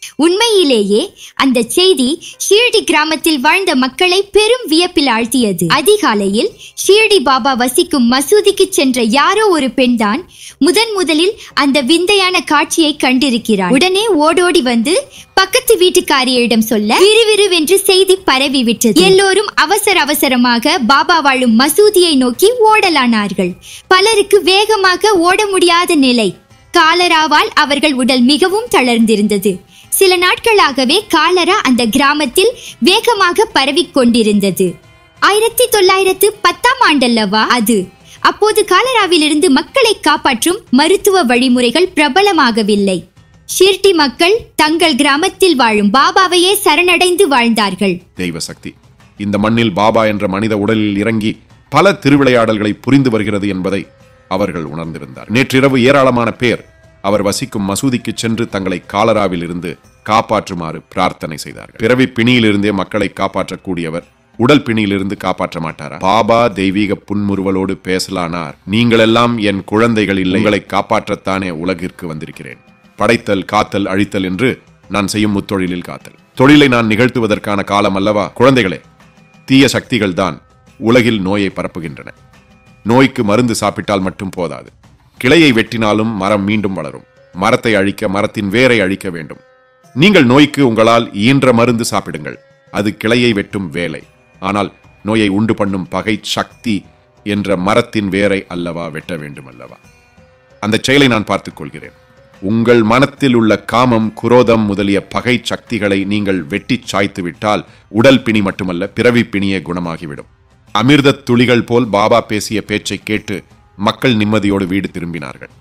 உண்மையிலேயே அந்த செய்தி ஷீர்டி கிராமத்தில் வாழ்ந்த மக்களை பெரும் வியப்பில் ஆழ்த்தியது. அதிகாலையில் ஷீர்டி பாபா வசிக்கும் மசூதிக்கு சென்ற யாரோ ஒரு பெண்தான் முதலில் அந்த விந்தையான காட்சியை கண்டிருக்கிறார். உடனே ஓடோடி வந்து பக்கத்து வீட்டுக்காரியிடம் சொல்ல விறுவிறுவென்று செய்தி பரவிவிட்டது. எல்லோரும் அவசரமாக பாபா வாழும் மசூதியை நோக்கி ஓடலானார்கள். பலருக்கு வேகமாக ஓட முடியாத நிலை. காலராவால் அவர்கள் உடல் மிகவும் தளர்ந்திருந்தது. சில நாட்களாகவே காலரா அந்த கிராமத்தில் வேகமாக பரவிக் கொண்டிருந்தது. 1910ஆம் ஆண்டல்லவா அது. அப்போது காலராவிலிருந்து மக்களை காப்பாற்றும் மருத்துவ வழிமுறைகள் பிரபலமாகவில்லை. ஷிர்டி மக்கள் தங்கள் கிராமத்தில் வாழும் பாபாவையே சரணடைந்து வாழ்ந்தார்கள். தெய்வ சக்தி இந்த மண்ணில் பாபா என்ற மனித உடலில் இறங்கி பல திருவிளையாடல்களை புரிந்து வருகிறது என்பதை அவர்கள் உணர்ந்திருந்தார். நேற்றிரவு ஏராளமான பேர் அவர் வசிக்கும் மசூதிக்கு சென்று தங்களை காலராவில் இருந்து காப்பாற்றுமாறு பிரார்த்தனை செய்தார்கள். பிறவி பிணியிலிருந்தே மக்களை காப்பாற்றக்கூடியவர் உடல் பிணியிலிருந்து காப்பாற்ற மாட்டாரா? பாபா தெய்வீக புன்முறுவலோடு பேசலானார். நீங்களெல்லாம் என் குழந்தைகள் இல்லை, உங்களை காப்பாற்றத்தானே உலகிற்கு வந்திருக்கிறேன். படைத்தல், காத்தல், அழித்தல் என்று நான் செய்யும் முத்தொழிலில் காத்தல். தொழிலை நான் நிகழ்த்துவதற்கான காலம் அல்லவா? குழந்தைகளே, தீய சக்திகள் தான் உலகில் நோயை பரப்புகின்றன. நோய்க்கு மருந்து சாப்பிட்டால் மட்டும் போதாது. கிளையை வெட்டினாலும் மரம் மீண்டும் வளரும். மரத்தை அழிக்க மரத்தின் வேரை அழிக்க வேண்டும். நீங்கள் நோய்க்கு உங்களால் இயன்ற மருந்து சாப்பிடுங்கள். அது கிளையை வெட்டும் வேலை. ஆனால் நோயை உண்டு பண்ணும் பகை சக்தி என்ற மரத்தின் வேரை அல்லவா வெட்ட வேண்டும் அல்லவா? அந்த செயலை நான் பார்த்துக் கொள்கிறேன். உங்கள் மனத்தில் உள்ள காமம், குரோதம் முதலிய பகை சக்திகளை நீங்கள் வெட்டி சாய்த்து விட்டால் உடல் பிணி மட்டுமல்ல, பிறவி பிணியே குணமாகிவிடும். அமிர்த துளிகள் போல் பாபா பேசிய பேச்சை கேட்டு மக்கள் நிம்மதியோடு வீடு திரும்பினார்கள்.